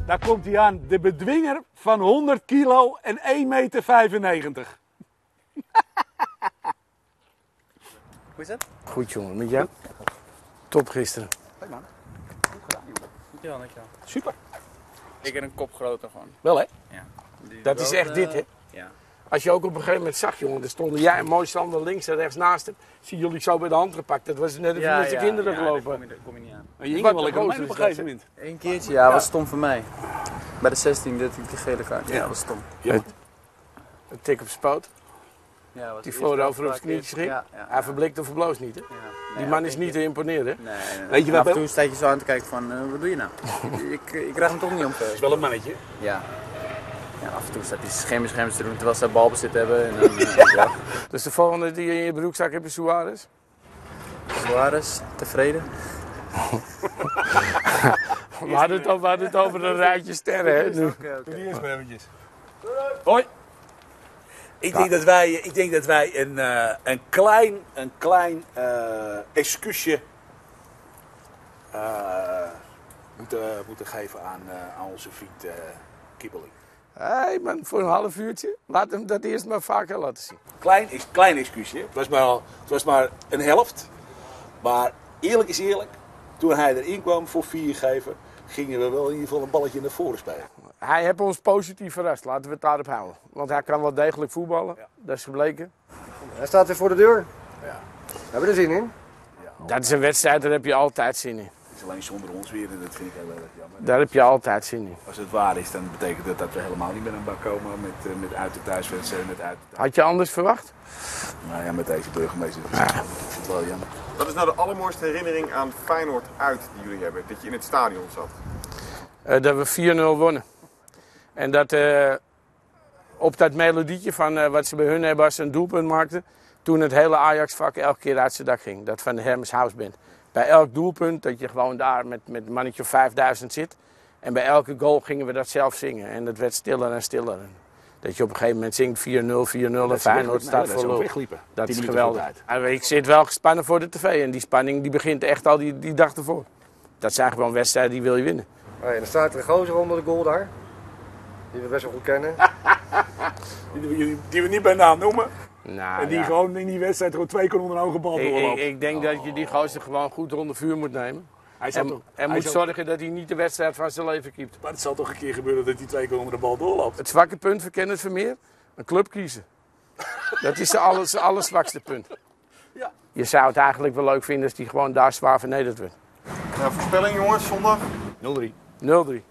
Daar komt hij aan. De bedwinger van 100 kilo en 1,95 meter. Hoe is het? Goed jongen, met jou? Top gisteren. Leuk man. Goed gedaan jongen. Dankjewel, dankjewel. Super. Ik heb een kop groter gewoon. Wel hè? Ja. Dat is echt dit hè? Ja. Als je ook op een gegeven moment zag jongen, er stonden jij en mooi Sander links en rechts naast hem. Zie jullie zo bij de hand gepakt. Dat was net even met de kinderen gelopen. Daar kom je niet aan. Je ging Wat wel een lekker gozer mee op een is dat, gegeven moment. Eén keertje, ja, was stom voor mij. Bij de 16 deed ik die gele kaart. Ja, was stom. Ja. Een tik op zijn poot. Ja, was Die de vloor eerste over op zijn paar knietjes keer. ging. Ja. Hij verblikt of verbloos niet hè? Ja. Die man is niet te imponeren hè? Nee. Weet je En wat af en toe sta je zo aan te kijken van, wat doe je nou? ik krijg hem toch niet omver. is wel een mannetje. Ja. Ja, af en toe staat hij scherms te doen terwijl ze balbezit hebben. En dan, ja. Dus de volgende die je in je broekzak hebt is Suarez. Suarez, tevreden. We hadden het over een rijtje sterren hè? Nu. Oké. Doe die eerst maar eventjes. Hoi. Ik denk dat wij een klein excuusje moeten geven aan onze vriend Kibbeling. Hé man, voor een half uurtje. Laat hem dat eerst maar vaker laten zien. Klein excuusje. Het was maar een helft. Maar eerlijk is eerlijk. Toen hij erin kwam voor 4 geven, gingen we wel in ieder geval een balletje naar voren spelen. Hij heeft ons positief verrast, laten we het daarop houden. Want hij kan wel degelijk voetballen, Ja. dat is gebleken. Hij staat weer voor de deur. Ja. Hebben we er zin in? Dat is een wedstrijd, daar heb je altijd zin in. Het is alleen zonder ons weer en dat vind ik heel erg jammer. Daar heb je altijd zin in. Als het waar is, dan betekent dat dat we helemaal niet meer aan de bak komen met uit- en thuiswedstrijden. Met uit- Had je anders verwacht? Nou ja, met deze burgemeester. Ik vind het wel jammer. Wat is nou de allermooiste herinnering aan Feyenoord uit die jullie hebben? Dat je in het stadion zat. Dat we 4-0 wonnen. En dat op dat melodietje van wat ze bij hun hebben als ze een doelpunt maakten. Toen het hele Ajax-vak elke keer uit zijn dak ging. Dat van de Hermes House Band. Bij elk doelpunt dat je gewoon daar met een mannetje of 5000 zit. En bij elke goal gingen we dat zelf zingen. En dat werd stiller en stiller. En dat je op een gegeven moment zingt 4-0, 4-0 en Feyenoord staat voor lul. wegliepen. Dat is geweldig. Ik zit wel gespannen voor de tv. En die spanning die begint echt al die dag ervoor. Dat zijn gewoon wedstrijden die wil je winnen. Oh ja, dan staat er een gozer onder de goal daar. Die we best wel goed kennen. Die we niet bij naam noemen. Nou, En die ja. gewoon in die wedstrijd gewoon 2 keer onder een hoge bal doorloopt. Ik denk dat je die gozer gewoon goed onder vuur moet nemen. Hij zal toch- En hij moet zal- zorgen dat hij niet de wedstrijd van zijn leven keept. Maar het zal toch een keer gebeuren dat hij 2 keer onder de bal doorloopt. Het zwakke punt van Kenneth Vermeer? Een club kiezen. Dat is zijn allerzwakste punt. Ja. Je zou het eigenlijk wel leuk vinden als hij gewoon daar zwaar vernederd wordt. Nou, voorspelling jongens, zondag. 0-3. 0-3.